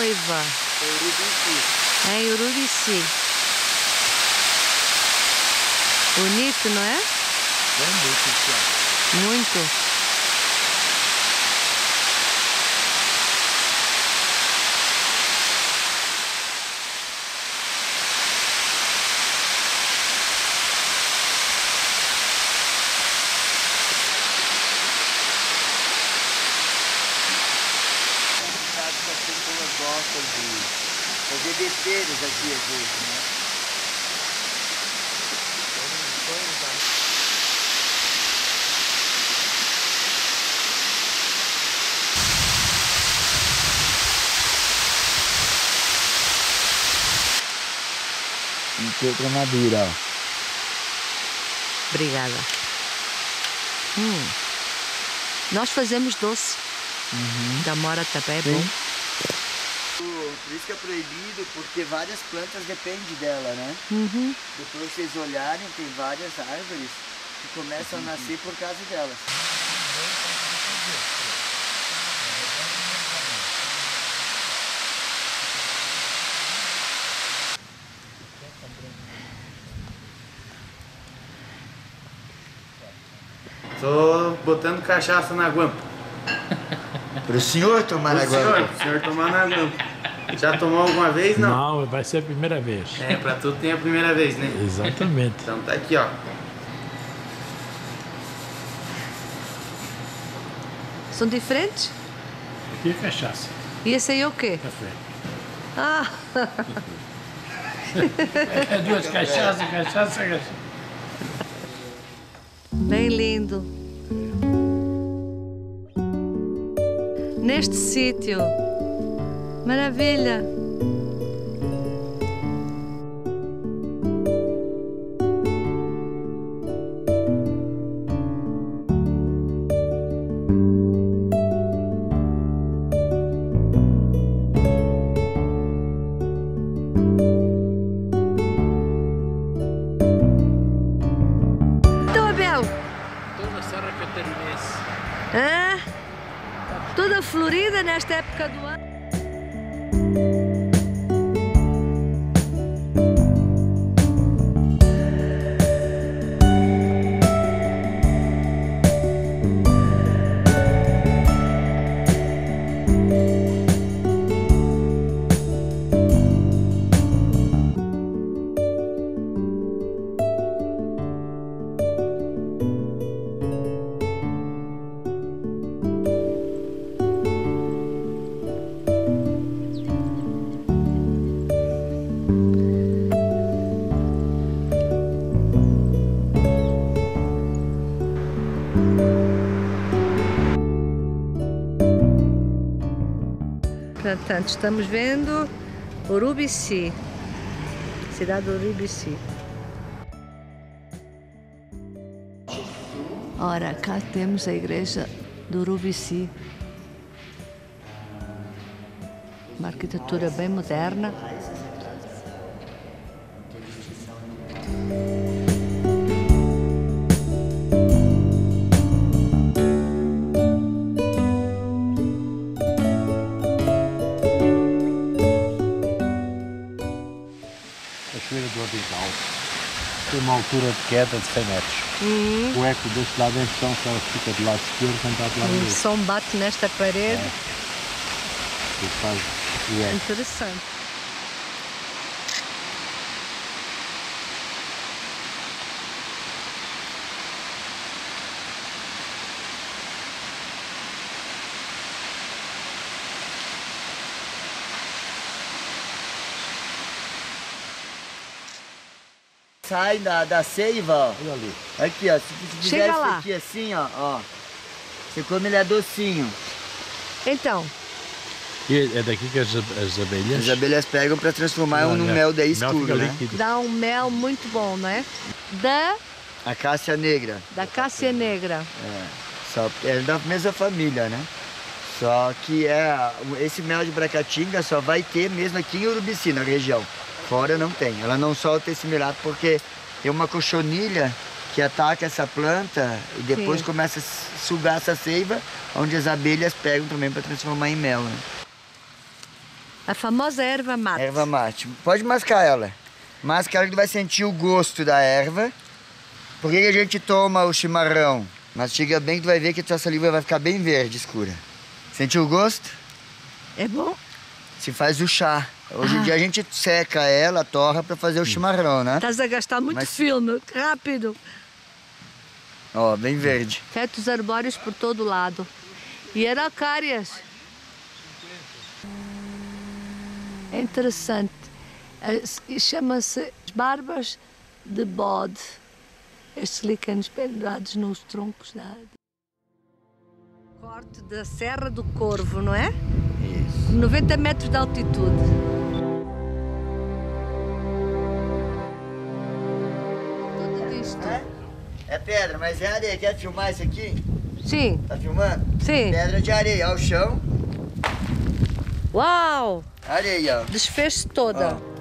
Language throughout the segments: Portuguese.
Paiva. Urubici. É em Urubici. Bonito, não é? Bem bonito. Muito. As pessoas gostam de fazer besteiras aqui às vezes, né? Outra madura, ó. Obrigada. Nós fazemos doce. Da mora também é bom. Por isso que é proibido, porque várias plantas dependem dela, né? Depois vocês olharem, tem várias árvores que começam a nascer por causa delas. Tô botando cachaça na guampa. Pro senhor tomar na guampa? Pro senhor tomar na guampa. Já tomou alguma vez, não? Não, vai ser a primeira vez. É, pra tudo tem a primeira vez, né? Exatamente. Então tá aqui, ó. São diferentes? Aqui é cachaça. E esse aí é o quê? Café. Ah! É duas cachaças, cachaça. Bem lindo. Neste sítio. Maravilha. Então, Abel. Toda a Serra Catarinense. É? Toda florida nesta época do ano. Portanto, estamos vendo Urubici, cidade de Urubici. Ora, cá temos a igreja de Urubici. Uma arquitetura bem moderna. Cachoeira do Abigal. Tem uma altura de queda de 100 metros. O eco deste lado em chão só fica do lado esquerdo, quando está do lado O direito. som bate nesta parede. E faz o eco. Interessante. Sai da seiva, ó. Olha ali. Aqui, ó. Se fizer Chega isso lá. aqui assim, ó. Você come ele é docinho. Então, E é daqui que as abelhas... As abelhas pegam para transformar no mel daí escuro, fica né? líquido. dá um mel muito bom, não é? A cássia negra. Da cássia negra. É da mesma família, né? Só que esse mel de Bracatinga só vai ter mesmo aqui em Urubici, na região. Fora não tem. Ela não solta esse melato porque tem uma cochonilha que ataca essa planta e depois Sim. começa a sugar essa seiva, onde as abelhas pegam também para transformar em mel, né? A famosa erva mate. Erva mate. Pode mascar ela. Masca ela que tu vai sentir o gosto da erva. Por que a gente toma o chimarrão? Mastiga bem que tu vai ver que a tua saliva vai ficar bem verde, escura. Sentiu o gosto? É bom? Se faz o chá. Hoje em dia a gente seca ela, torra pra fazer o chimarrão, né? Estás a gastar muito filme, rápido. Ó, bem verde. Fetos arbóreos por todo lado. E araucárias. É interessante. Chama-se barbas de bode. Estes líquenes pendurados nos troncos da árvore. Corte da Serra do Corvo, não é? Isso. 90 metros de altitude. Tudo isto. É pedra, mas é areia. Quer filmar isso aqui? Sim. Tá filmando? Sim. Pedra de areia, ao chão. Uau! Areia, ó. Desfez-se toda. Ó.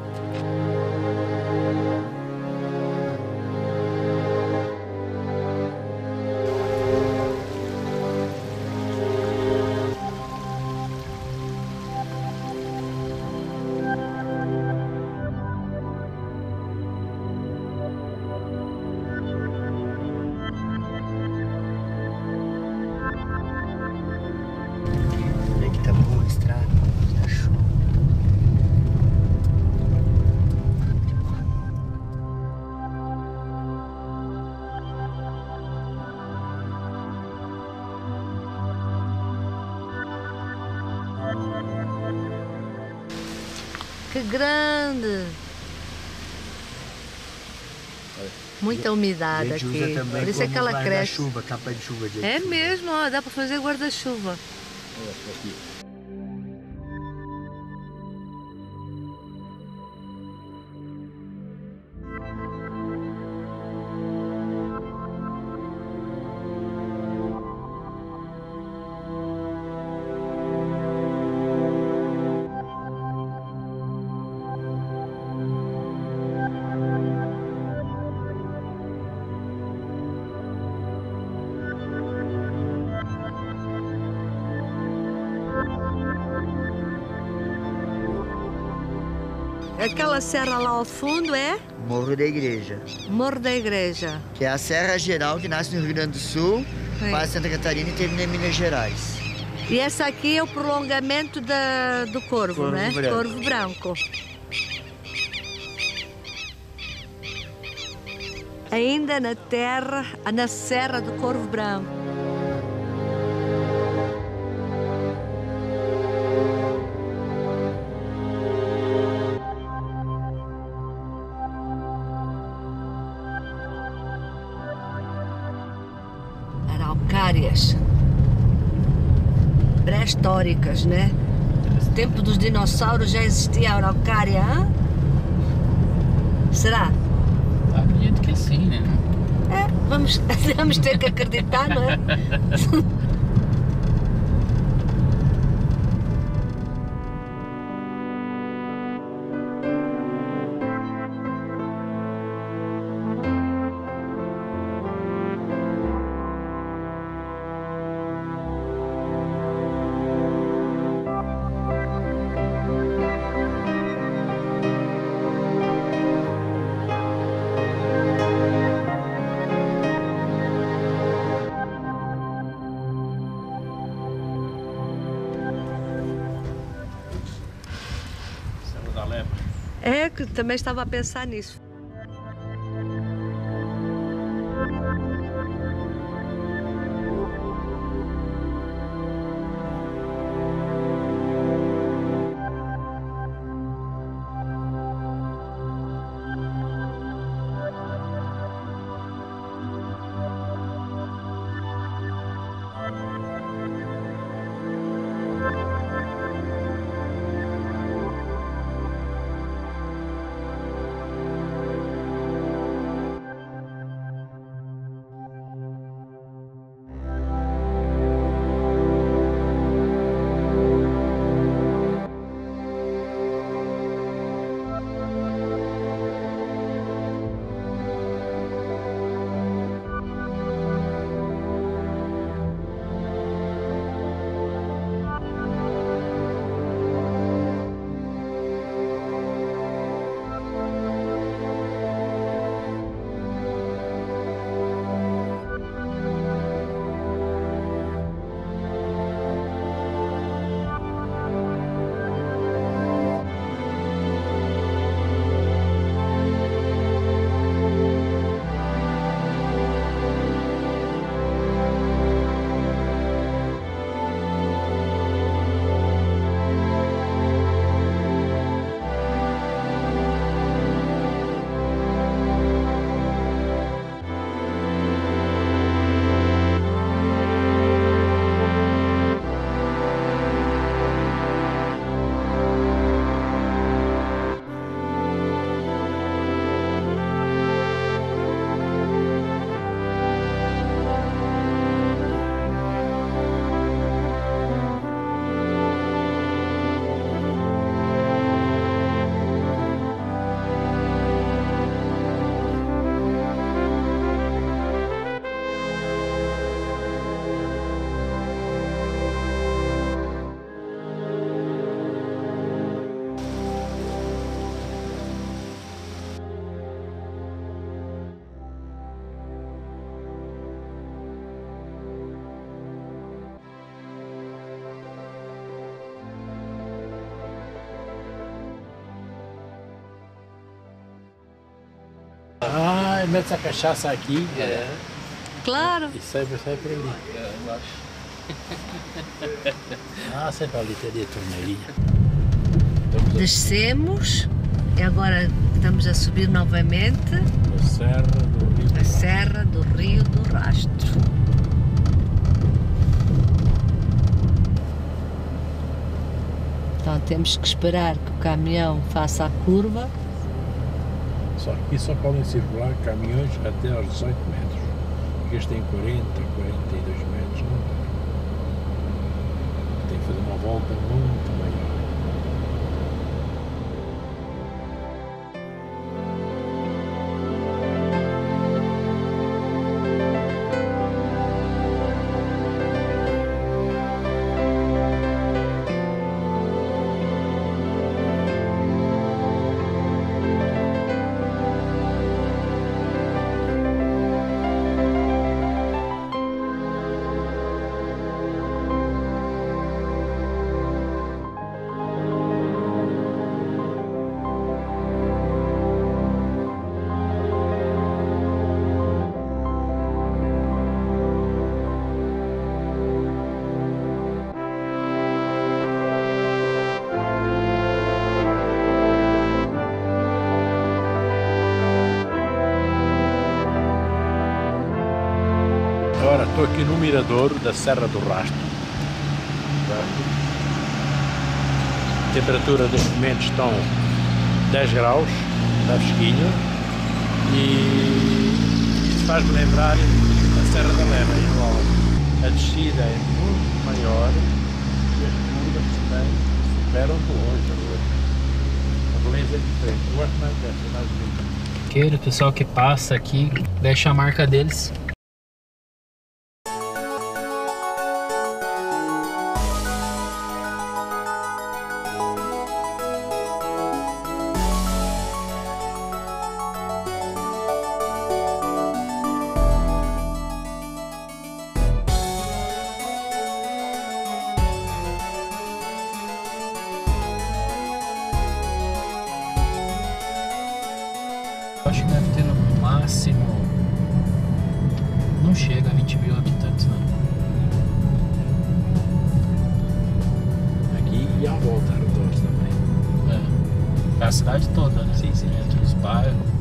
Olha que tá boa a estrada, tá show. Que grande! Muita umidade A gente aqui. usa também Por isso é que ela como cresce. guarda-chuva, capa de chuva. De É mesmo, ó, dá para fazer guarda-chuva. aqui. Aquela serra lá ao fundo é Morro da Igreja, Morro da Igreja. que é a Serra Geral que nasce no Rio Grande do Sul, Sim. passa Santa Catarina e termina em Minas Gerais. E essa aqui é o prolongamento do Corvo, Corvo né? Branco. Corvo Branco. Ainda na terra, na Serra do Corvo Branco. Araucárias. Pré-históricas, né? No tempo dos dinossauros já existia a araucária, hã? Será? Acredito que sim, né? É, vamos ter que acreditar, não é? Serra da Lepra. É, que também estava a pensar nisso. Aí mete a cachaça aqui Claro. e sai por ali. Ah, sempre ali teria torneirinha. Descemos e agora estamos a subir novamente A Serra do Rio. a Serra do Rio do Rastro. Então temos que esperar que o caminhão faça a curva. Só que aqui só podem circular caminhões até aos 18 metros. Porque este tem 40, 42 metros, não dá. Tem que fazer uma volta muito maior. Agora estou aqui no mirador da Serra do Rastro. A temperatura neste momento estão 10 graus, está fresquinho, e isso faz-me lembrar a Serra da Lema, igual. A descida é muito maior e as curvas também superam de longe. A beleza é diferente. Eu gosto mais dessa, mais bonita. O pessoal que passa aqui deixa a marca deles. Acho que deve ter no máximo, não chega a 20 mil habitantes, não. Aqui e à volta, arredores também. É a cidade toda, né? Sim, sim. Entre os bairros.